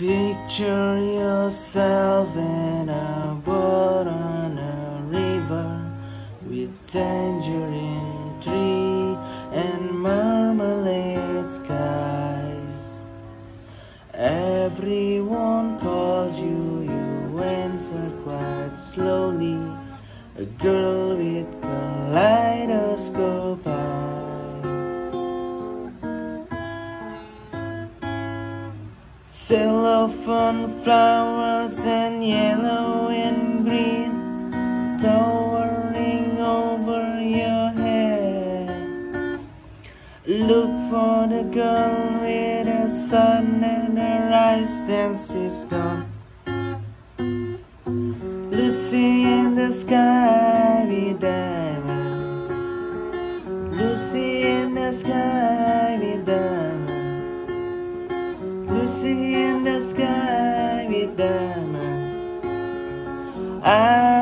Picture yourself in a boat on a river with tangerine tree and marmalade skies. Everyone calls you, you answer quite slowly. A girl with kaleidoscope eyes. Cellophane flowers and yellow and green towering over your head. Look for the girl with the sun in her eyes, then she's gone. Luci in the sky with diamonds. Luci in the sky with diamonds. Luci in the sky with diamonds.